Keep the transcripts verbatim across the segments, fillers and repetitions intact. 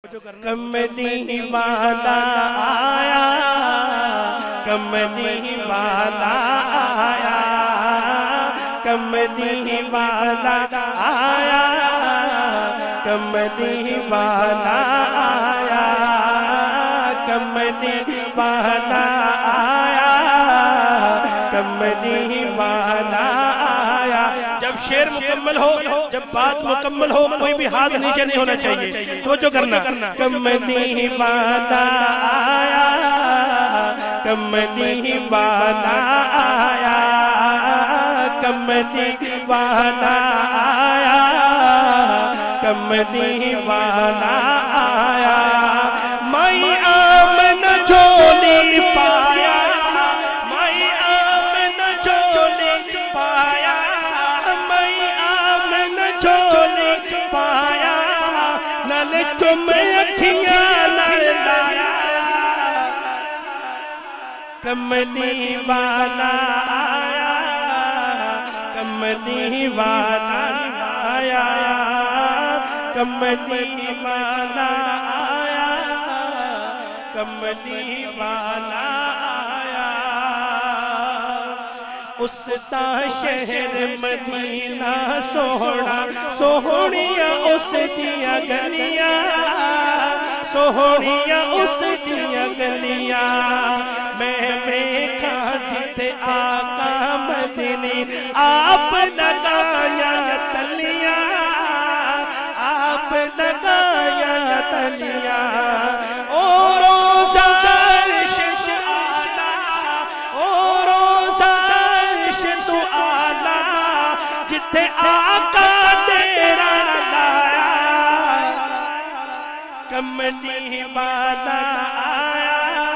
کملی والا آیا کملی والا آیا کملی والا آیا کملی والا آیا کملی والا آیا کملی والا آیا جب شعر مکمل ہو جب بات مکمل ہو کوئی بھی ہاتھ نیچے نہیں ہونا چاہیے توجہ کرنا کملی والا آیا کملی والا آیا کملی والا آیا کملی والا آیا مائی آمن جھولی پایا مائی آمن جھولی پایا مائی آمن جھولی پایا نل تم اکھیاں نل لایا کملی والا آیا کملی والا آیا کملی والا آیا کملی والا آیا اس تا شہر مدینہ سوہنا سوہنیاں اس دیا گلیاں سوہنیاں اس دیا گلیاں میں بیکھا جتے آقا مدنی آپ لگایا تلیاں آپ لگایا تلیاں او روزہ عرش آلہ او روزہ عرش تو آلہ جتے آقا ڈیرا لایا کملی والا آیا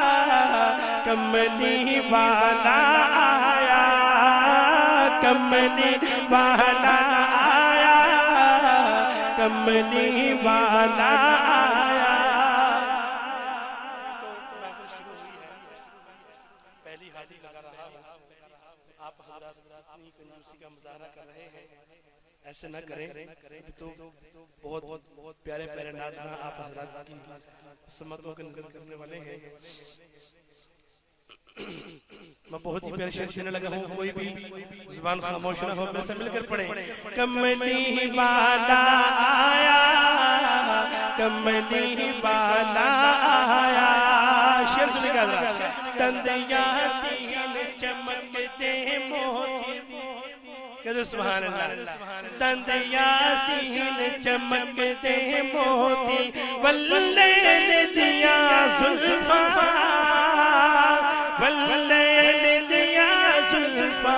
کملی والا آیا کملی والا آیا کملی والا آیا پہلی حاضری لگا رہا آپ حضرات اپنی کنجوسی کا مظاہرہ کر رہے ہیں ایسے نہ کریں تو بہت بہت پیارے پیارے ناظرین آپ حضرات کی سمتوں کے نظر کرنے والے ہیں میں بہت ہی پیارے شعر دینے لگا ہوں کوئی بھی زبان خاموش نہ ہو میرے سے مل کر پڑھیں کملی والا آیا کملی والا آیا شعر سنے گا ذرا تندیا سیل چمکتے موتی کہتے سبحان اللہ تندیا سیل چمکتے موتی واللیل دیا زلفا واللیل دیا زلفا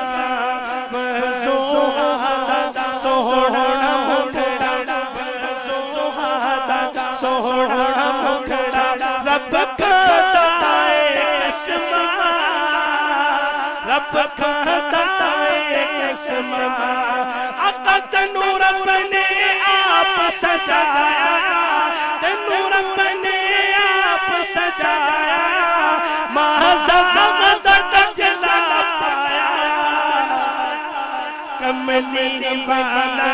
وزوہدہ سوہڑا مکھڑا وزوہدہ سوہڑا مکھڑا رب کھتائے قسمہ رب کھتائے قسمہ آقا تنو رب نے آپ سجایا تنو رب نے آپ سجایا کملی والا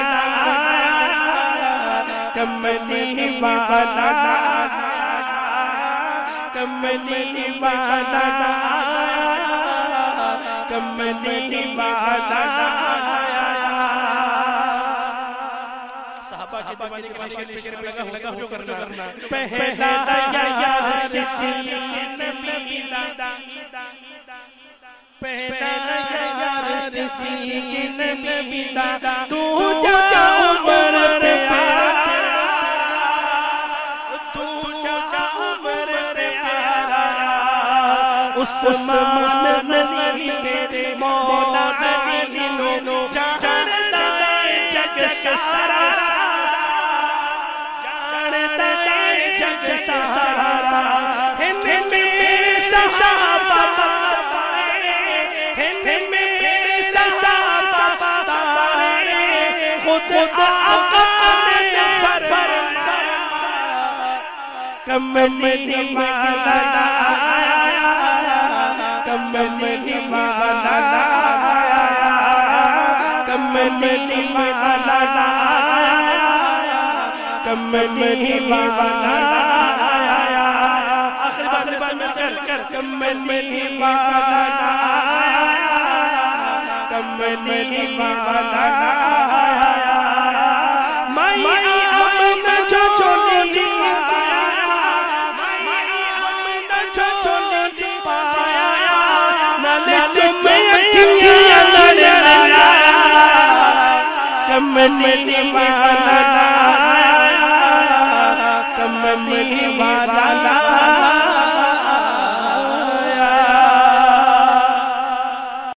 کملی والا کملی والا کملی والا صحابہ کے دیوانے کے بعد شیر میں لگا ہوں لگا ہوں کرنا پہلا یا رسول نبی لادا پہلا یا رسول نبی لادا تو جا عمر پیارا تو جا عمر پیارا عثمان نبی کے مولا نبی لو جانتا ہے جگ سارا جانتا ہے جگ سارا ہند میں صحابہ ہند میں صحابہ خود آقا نے فرمایا کملی والا آیا کملی والا آیا کملی والا آیا کملی والا کملی والا کملی والا مائی آمنہ جو چولی پایا مائی آمنہ جو چولی پایا نالے تمہیں اکھیاں نالے کملی والا